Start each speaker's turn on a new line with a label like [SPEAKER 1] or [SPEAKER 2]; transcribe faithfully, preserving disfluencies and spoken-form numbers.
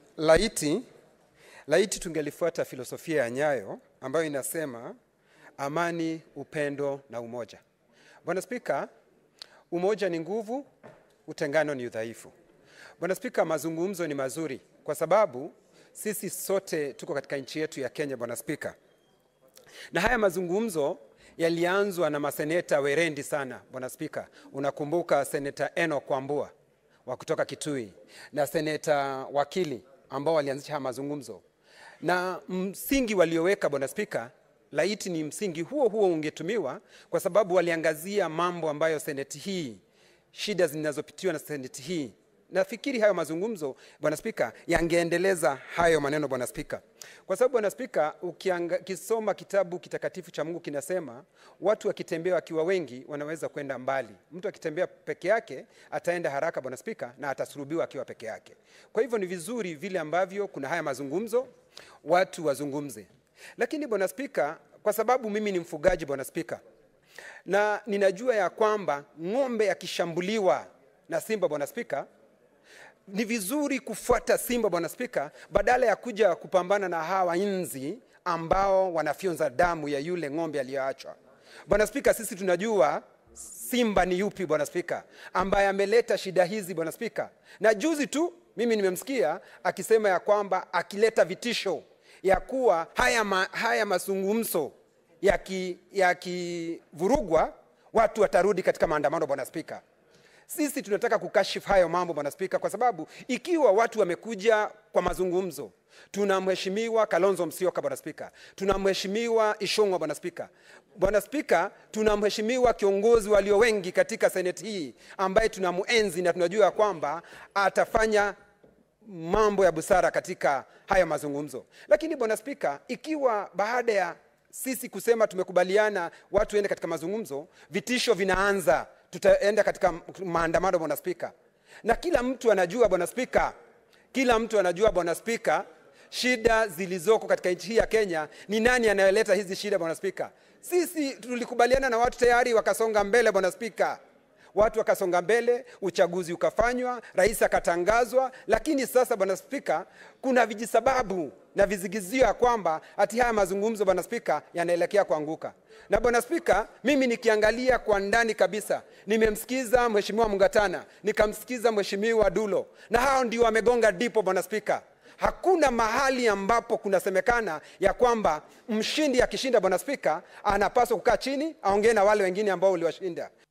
[SPEAKER 1] laiti, laiti tungelifuata filosofia ya Nyayo ambayo inasema amani, upendo na umoja. Bwana Spika, umoja ni nguvu, utengano ni udhaifu. Bwana Spika, mazungumzo ni mazuri kwa sababu sisi sote tuko katika nchi yetu ya Kenya, Bwana Spika. Na haya mazungumzo yalianzwa na maseneta werendi sana, Bwana Spika. Unakumbuka Seneta Eno Kwambua wa kutoka Kitui na Seneta Wakili ambao walianzisha haya mazungumzo. Na msingi walioweka, Bwana Spika, laiti ni msingi huo huo ungetumiwa, kwa sababu waliangazia mambo ambayo seneti hii, shida zinazopitiwa na seneti hii. Nafikiri hayo mazungumzo, Bwana Spika, yangeendeleza hayo maneno, Bwana Spika. Kwa sababu, Bwana Spika, ukisoma kitabu kitakatifu cha Mungu kinasema watu wakitembea wakiwa wengi wanaweza kwenda mbali. Mtu akitembea peke yake ataenda haraka, Bwana Spika, na atasulubiwa akiwa peke yake. Kwa hivyo ni vizuri vile ambavyo kuna haya mazungumzo watu wazungumze. Lakini, Bwana Spika, kwa sababu mimi ni mfugaji, Bwana Spika, na ninajua ya kwamba ng'ombe akishambuliwa na simba, Bwana Spika, ni vizuri kufuata simba, Bwana Spika, badala ya kuja kupambana na hawa inzi ambao wanafyonza damu ya yule ng'ombe aliyoachwa. Bwana Spika, sisi tunajua simba ni yupi, Bwana Spika, ambaye ameleta shida hizi, Bwana Spika. Na juzi tu mimi nimemsikia akisema ya kwamba akileta vitisho ya kuwa haya, ma, haya mazungumzo yakivurugwa yaki watu watarudi katika maandamano, Bwana Spika. Sisi tunataka kukashifu hayo mambo, Bwana Spika, kwa sababu ikiwa watu wamekuja kwa mazungumzo, tunamheshimiwa Kalonzo Musyoka, Bwana Spika, tunamheshimiwa Ishongwa, Bwana Spika, Bwana Spika, tunamheshimiwa kiongozi walio wengi katika seneti hii ambaye tunamuenzi na tunajua kwamba atafanya mambo ya busara katika haya mazungumzo. Lakini, Bwana Spika, ikiwa baada ya sisi kusema tumekubaliana watu ende katika mazungumzo, vitisho vinaanza, tutaenda katika maandamano, Bwana Spika. Na kila mtu anajua, Bwana Spika, kila mtu anajua, Bwana Spika, shida zilizoko katika nchi hii ya Kenya. Ni nani anayeleta hizi shida, Bwana Spika? Sisi tulikubaliana na watu tayari wakasonga mbele, Bwana Spika. Watu wakasonga mbele, uchaguzi ukafanywa, rais akatangazwa, lakini sasa, Bwana Spika, kuna vijisababu na vizigizio ya kwamba ati haya mazungumzo, Bwana Spika, yanaelekea kuanguka. Na, Bwana Spika, mimi nikiangalia kwa ndani kabisa, nimemsikiza Mheshimiwa Mungatana, nikamsikiza Mheshimiwa Dulo, na hao ndio wamegonga dipo, Bwana Spika. Hakuna mahali ambapo kunasemekana ya kwamba mshindi akishinda, Bwana Spika, anapaswa kukaa chini aongee na wale wengine ambao waliwashinda.